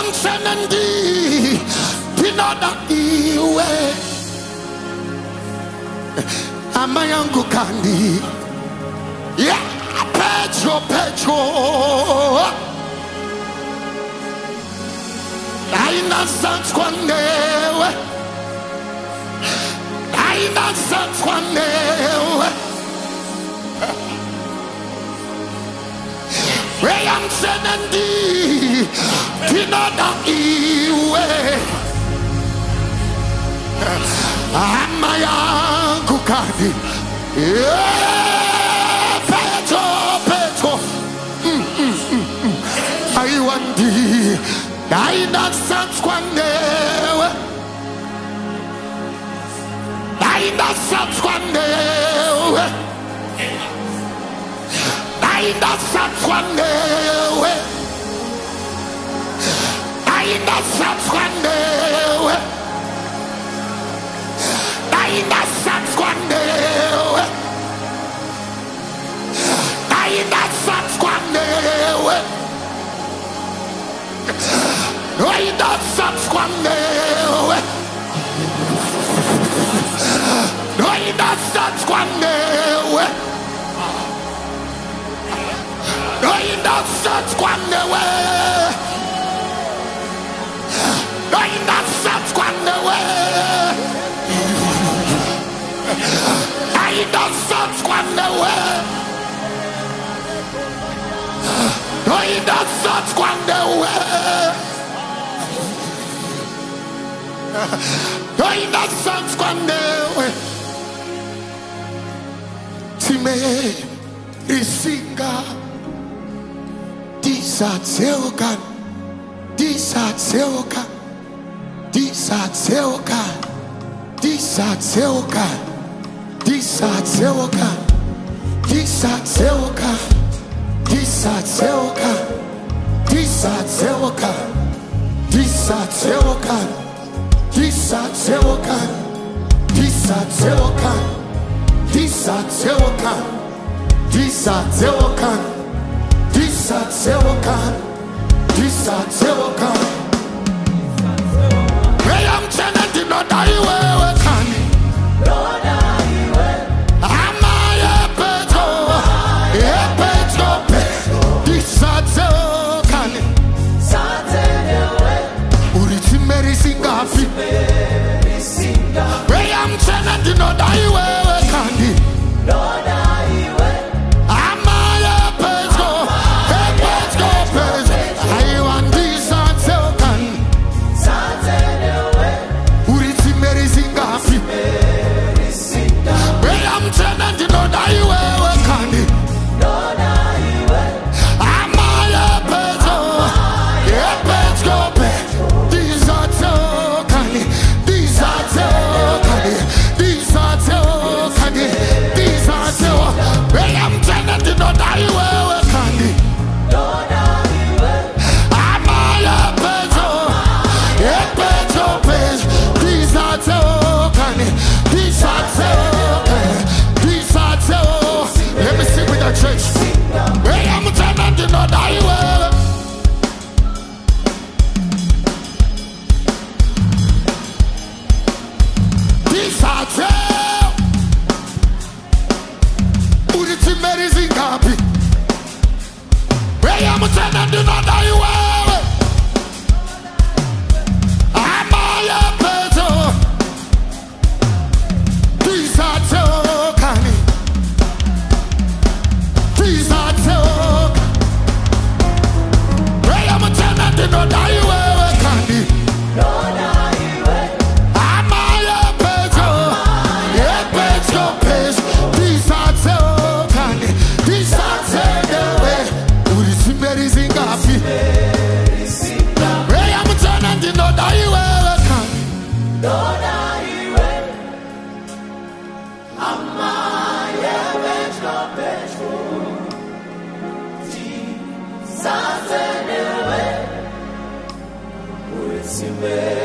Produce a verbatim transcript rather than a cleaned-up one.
am sending thee. Ndinoda iwe. Amayangu kandi. Yeah, Petro, Petro. Aina Sanskwanewe. Aina Sanskwanewe. Where I'm sending thee, Ndinoda iwe. Amayangu kandi. Yeah, Petro, Petro. Mm, mm, mm, mm. I want thee. Aina Sanskwanewe. Aina Sanskwanewe. Aina Sanskwanewe. Aina Sanskwanewe. Aina Sanskwanewe. Aina Sanskwanewe. Aina Sanskwanewe. Aina Sanskwanewe. Aina Sanskwanewe. Aina Sanskwanewe. Aina Sanskwanewe. Aina Sanskwanewe. Aina Sanskwanewe. Time isinga disatseokan disatseokan disatseokan disatseokan disatseokan disatseokan disatseokan disatseokan disatseokan disatseokan disatseokan disatseokan disatseokan disatseokan disatseokan. Hey, I'm telling you, Ndinoda iwe kani. Ndinoda iwe. Amaya Petro, yeah Petro, Petro. Disatseokan. Disatseokan. Uritimeri singapi. Hey, I'm telling you, Ndinoda iwe kani. Ndinoda iwe. Amaya Petro, hey Petro, Petro. I want disatseokan. Uritimeri singapi. Hey, I'm telling you, Ndinoda iwe kani. Ndinoda iwe. Amaya Petro, yeah Petro, Petro. Disatseokan. Disatseokan. Disatseokan. Disatseokan. Hey, I'm telling you, Ndinoda iwe kani. Ndinoda iwe. Amaya Petro, yeah Petro, Petro. Disatseokan. Disatseokan. Disatseokan. Let me sing with the church. Hey, I'm telling you, Ndinoda iwe. Disatseokan. Uritimeri singapi. Hey, I'm telling you, Ndinoda iwe. Amaya Petro. Disatseokan. Disatseokan. Hey, I'm telling you, Ndinoda iwe kani. Ndinoda iwe. Amaya Petro, yeah Petro, Petro. Disatseokan. Disatseokan. Uritimeri singapi. Hey, I'm telling you, Ndinoda iwe kani. Ndinoda iwe. Amaya Petro, Petro. Disatseokan. Uritimeri